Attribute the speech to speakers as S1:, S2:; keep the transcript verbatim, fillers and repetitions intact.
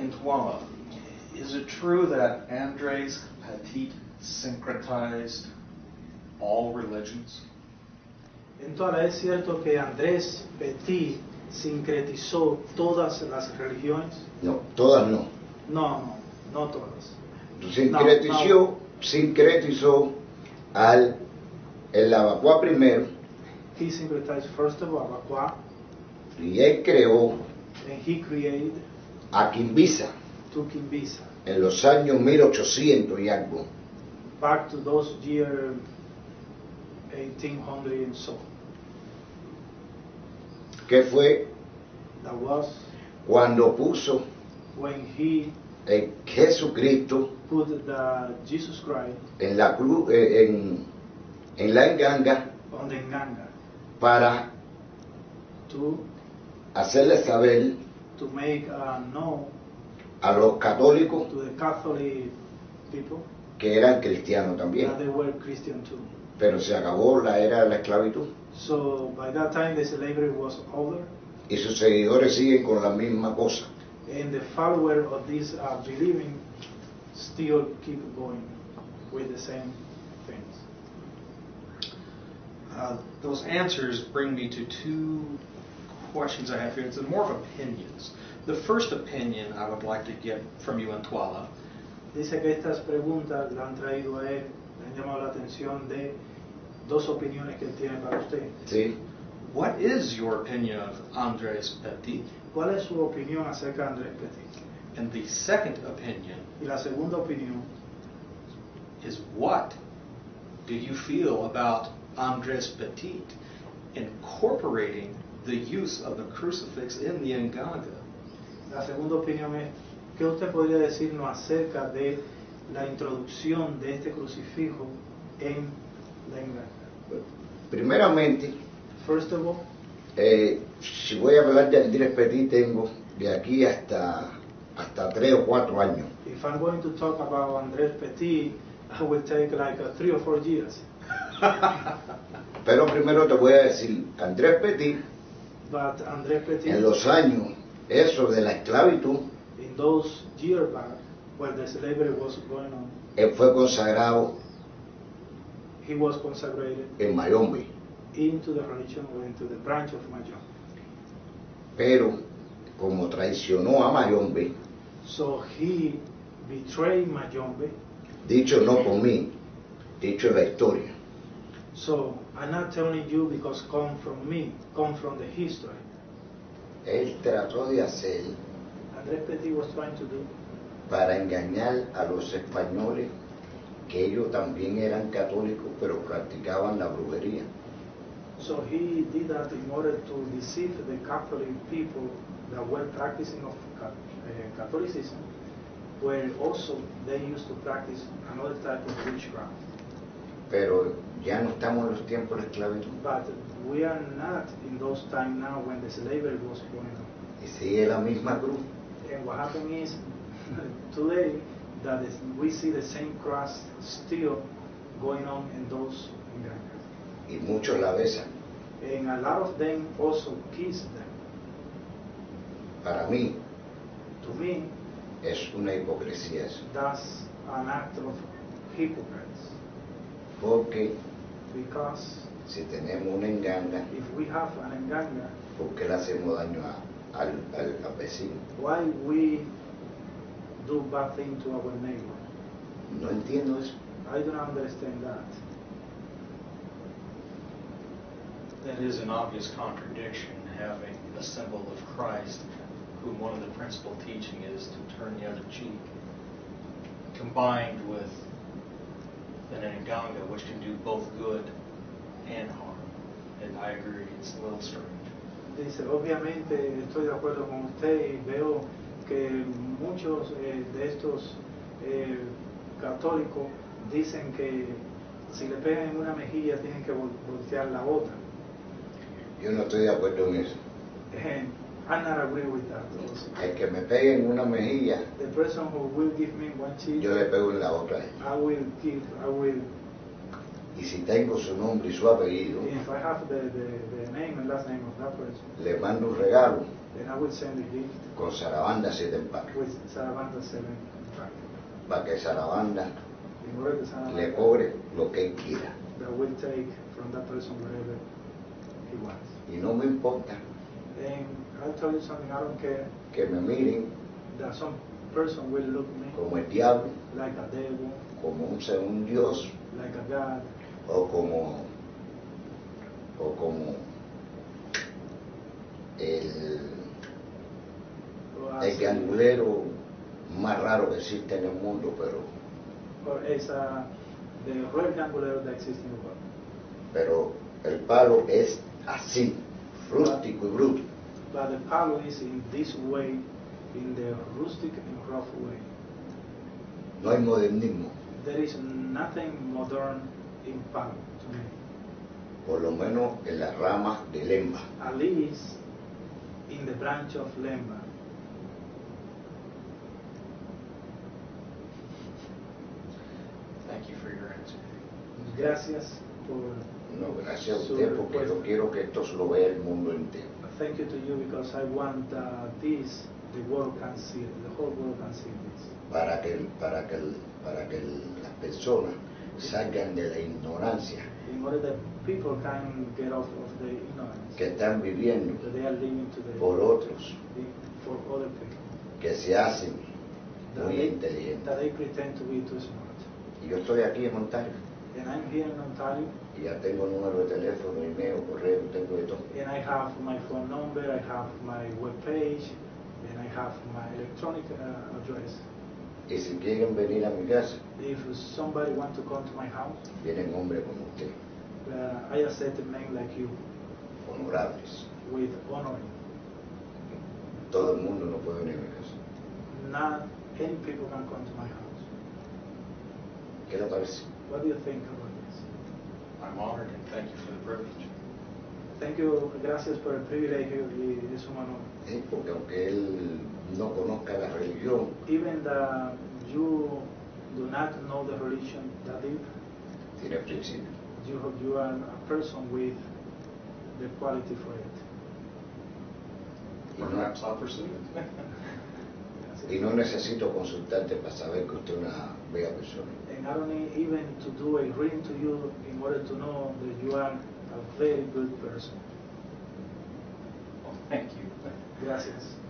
S1: in Twala, is it true that Andres Petit syncretized all religions?
S2: En Twala, ¿es cierto que Andrés Petit sincretizó todas las religiones?
S3: No, todas no.
S2: No, no, no todas.
S3: Sincretizó,
S2: No, no.
S3: sincretizó al el Abacuá primero,
S2: He syncretized first of all Abacuá,
S3: y él creó
S2: and he created
S3: a Quimbisa
S2: Tuquimbisa.
S3: en los años mil ochocientos y algo.
S2: Back to those year eighteen hundred and so.
S3: Que fue
S2: That was
S3: cuando puso
S2: when he
S3: el Jesucristo
S2: put the Jesus Christ
S3: en la cruz, eh, en, en la enganga,
S2: on the Nganga
S3: para
S2: to
S3: hacerle saber
S2: to make uh, known
S3: a los católicos
S2: to the Catholic people
S3: que eran cristianos también.
S2: that they were Christian too.
S3: Pero se acabó la era de la esclavitud
S2: So by that time the slavery was over,
S3: y sus seguidores siguen con la misma cosa.
S2: and the follower of this uh, believing still keep going with the same things.
S1: Uh, those answers bring me to two questions I have here. It's more of opinions. The first opinion I would like to get from you, Antuala.
S2: Dice que estas preguntas le han traído a él, le han llamado la atención de dos opiniones que él tiene para usted.
S3: ¿Sí?
S1: What is your opinion of Andres Petit?
S2: ¿Cuál es su opinión acerca de Andrés Petit?
S1: And the second opinion
S2: Y la segunda opinión
S1: is, what do you feel about Andres Petit incorporating the use of the crucifix in the Nganga?
S2: La segunda opinión es, ¿qué usted podría decirnos acerca de la introducción de este crucifijo en la Nganga?
S3: Primeramente,
S2: First of all,
S3: eh, si voy a hablar de Andrés Petit, tengo de aquí hasta, hasta tres o cuatro años.
S2: if I'm going to talk about Andrés Petit, I will take like uh, three or four years.
S3: Pero primero te voy a decir, Andrés Petit,
S2: But Andrés Petit,
S3: en los años, eso de la esclavitud,
S2: in those years back, when the slavery was going on,
S3: él fue consagrado
S2: he was consecrated
S3: en Mayombe.
S2: into the religion or into the branch of Mayombe.
S3: Pero como traicionó a Mayombe,
S2: So he betrayed Mayombe.
S3: dicho no por mí, dicho en la historia,
S2: So I'm not telling you because come from me, come from the history.
S3: él trató de hacer
S2: Andrés Petit was trying to do
S3: para engañar a los españoles que ellos también eran católicos pero practicaban la brujería.
S2: So he did that in order to deceive the Catholic people that were practicing of Ca- uh, Catholicism, where also they used to practice another type of witchcraft.
S3: Pero ya no estamos en los tiempos de la esclavitud
S2: But we are not in those times now when the slavery was going on.
S3: y sigue la misma cruz.
S2: And what happened is today that is, we see the same cross still going on in those Ngangas.
S3: Y muchos la besan.
S2: And a lot of them also kiss them.
S3: Para mí
S2: To me,
S3: es una hipocresía eso,
S2: that's an act of hypocrites.
S3: porque
S2: Because
S3: si tenemos una enganga,
S2: if we have an Nganga,
S3: ¿por qué le hacemos daño a- al, al, al vecino?
S2: why we do bad thing to our neighbor?
S3: No entiendo eso.
S2: I do not understand that.
S1: That is an obvious contradiction, having a symbol of Christ, whom one of the principal teaching is to turn the other cheek, combined with an Nganga, which can do both good and harm. And I agree, it's a little strange.
S2: Dice, obviamente estoy de acuerdo con usted y veo que muchos eh, de estos eh, católicos dicen que si le pegan en una mejilla tienen que vol- voltear la otra.
S3: Yo no estoy de acuerdo en eso.
S2: And I not agree with that also.
S3: El que me pegue en una mejilla,
S2: The person who will give me one cheek,
S3: yo le pego en la otra.
S2: I will give, I will,
S3: Y si tengo su nombre y su apellido,
S2: if I have the, the, the name and last name of that person,
S3: le mando un regalo
S2: And I will send a gift
S3: con Sarabanda siete empaques,
S2: with Sarabanda seven track.
S3: para que Sarabanda
S2: In order to
S3: le
S2: Sarabanda
S3: cobre lo que él quiera.
S2: that will take from that person whatever he wants.
S3: Y no me importa
S2: And I'll tell you something, I don't care
S3: que me miren
S2: that some person will look at me
S3: como el diablo,
S2: like a devil,
S3: como un, ser- un Dios,
S2: like a God,
S3: o como o como el,
S2: or as,
S3: el gangulero más raro que existe en el mundo, pero
S2: or as uh, the real gangulero that exists in the world.
S3: pero el palo es así, rústico y bruto.
S2: But the palo is in this way, in the rustic and rough way.
S3: No hay modernismo,
S2: There is nothing modern in palo to me.
S3: por lo menos en las ramas de lemba.
S2: At least in the branch of Lemba.
S1: Thank you for your answer.
S2: Gracias por.
S3: No, gracias a usted, porque yo quiero que esto se lo vea el mundo entero.
S2: Thank you to you because I want uh, this, the world can see it, the whole world can see this.
S3: Para que, para que, para que las personas salgan de la ignorancia
S2: In order that people can get off of the ignorance
S3: que están viviendo
S2: that they are living today
S3: por otros
S2: for other people.
S3: que se hacen
S2: That
S3: muy
S2: they,
S3: inteligentes.
S2: that they pretend to be too smart.
S3: Y yo estoy aquí en Ontario
S2: And I'm here in Ontario,
S3: y ya tengo número de teléfono, email, correo, tengo de todo.
S2: and I have my phone number, I have my web page, and I have my electronic uh, address.
S3: Y si quieren venir a mi casa,
S2: If somebody want to come to my house,
S3: vienen hombres como usted,
S2: uh, I accept men like you
S3: honorables.
S2: with honor.
S3: Todo el mundo no puede venir a mi casa.
S2: Not any people can come to my house.
S3: ¿Qué le parece?
S2: What do you think about this?
S1: I'm honored and thank you for the privilege.
S2: Thank you, gracias por el privilegio y es un honor.
S3: Sí, porque aunque él no conozca la religión,
S2: Even that you do not know the religion that deep,
S3: tiene principio.
S2: you, you are a person with the quality for it.
S3: Y no,
S1: Perhaps I'll pursue it.
S3: y no necesito consultarte para saber que usted es una bella persona.
S2: And I don't need even to do a reading to you in order to know that you are a very good person.
S1: Well, thank you.
S2: Gracias.